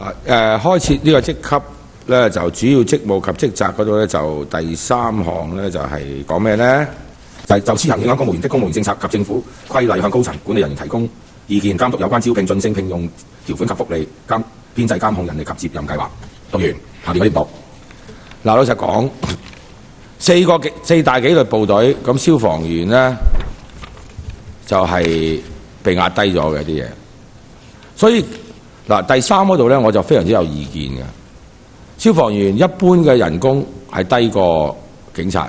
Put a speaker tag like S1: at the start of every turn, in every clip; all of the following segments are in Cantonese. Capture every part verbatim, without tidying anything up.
S1: 啊誒開設呢個職級咧，就主要職務及職責嗰度咧，就第三項咧就係講咩咧？就係、是、就施行影響公務員的公務員政策及政府規例，向高層管理人員提供意見，監督有關招聘、晉升、聘用條款及福利監編制、監控人力及接任計劃。讀完，下邊嗰啲讀。嗱，老實講，四個四大紀律部隊，咁消防員咧就係、是、被壓低咗嘅啲嘢，所以嗱第三嗰度咧，我就非常之有意見嘅。消防員一般嘅人工係低過警察。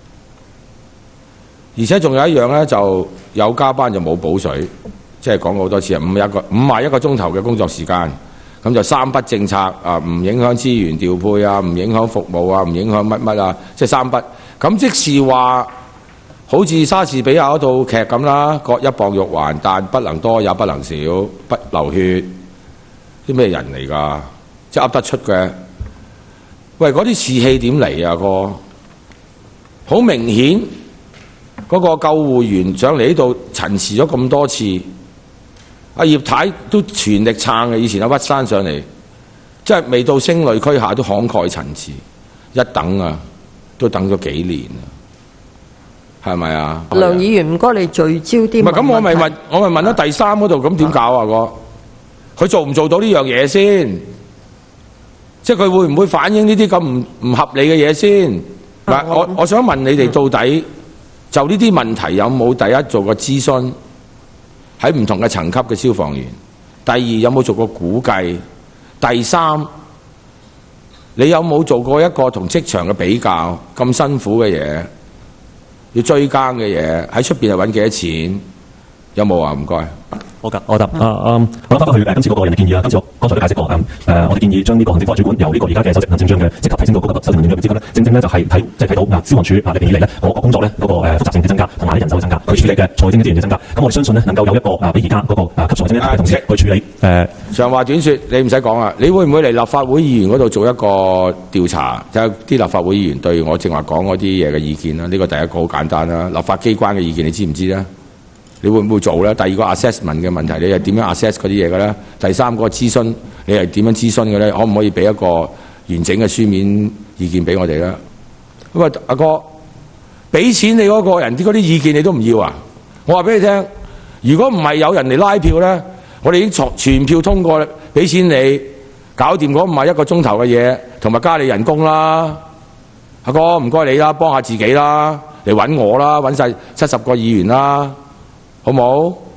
S1: 而且仲有一樣咧，就有加班就冇補水，即係講過好多次啊，五一個五廿一個鐘頭嘅工作時間，咁就三不政策啊，唔影響資源調配啊，唔影響服務啊，唔影響乜乜啊，即係三不。咁即是話，好似莎士比亞嗰套劇咁啦，各一磅肉還，但不能多也不能少，不流血。啲咩人嚟㗎？即係噏得出嘅。喂，嗰啲士氣點嚟啊？哥，好明顯。嗰個救護員上嚟呢度陳詞咗咁多次，阿葉太都全力撐嘅。以前阿屈山上嚟，即係未到聲淚俱下都慷慨陳詞，一等啊都等咗幾年啊，係咪啊？
S2: 梁議員唔該，你聚焦啲。唔係
S1: 咁，我咪問，我咪問咗第三嗰度，咁點搞啊？哥，佢做唔做到呢樣嘢先？即係佢會唔會反映呢啲咁唔唔合理嘅嘢先？嗱，我我想問你哋到底？就呢啲問題有冇第一做過諮詢喺唔同嘅層級嘅消防員？第二有冇做過估計？第三你有冇做過一個同職場嘅比較？咁辛苦嘅嘢，要追更嘅嘢，喺出邊係揾幾多錢？有冇啊？唔該。
S3: 好㗎，我答啊啊，我諗翻返去誒今次嗰個人力建議啦。今次我剛才都解釋過誒誒、呃，我哋建議將呢個行政科主管由呢個而家嘅首席行政長嘅職級提升到嗰個首席行政長嘅職級咧，正正咧就係睇即係睇到嗱消防處啊歷年以嚟咧嗰個工作咧嗰、那個誒、呃、複雜性嘅增加，同埋啲人手嘅增加，去處理嘅財政嘅資源嘅增加。咁我哋相信咧能夠有一個啊比而家嗰個啊級數或者嘅同事去處理誒。呃、
S1: 長話短説，你唔使講啊！你會唔會嚟立法會議員嗰度做一個調查，睇下啲立法會議員對我正話講嗰啲嘢嘅意見啦？呢、這個第一個好簡單啦，立法機關嘅意見你知唔知咧？你會唔會做咧？第二個 assessment 嘅問題，你係點樣 assess 嗰啲嘢嘅咧？第三個諮詢，你係點樣諮詢嘅咧？可唔可以俾一個完整嘅書面意見俾我哋咧？咁啊，阿哥，俾錢你嗰個人啲嗰啲意見你都唔要啊？我話俾你聽，如果唔係有人嚟拉票咧，我哋已經全票通過，俾錢你搞掂嗰五十一個鐘頭嘅嘢，同埋加你人工啦。阿哥，唔該你啦，幫下自己啦，嚟揾我啦，揾晒七十個議員啦。好冇？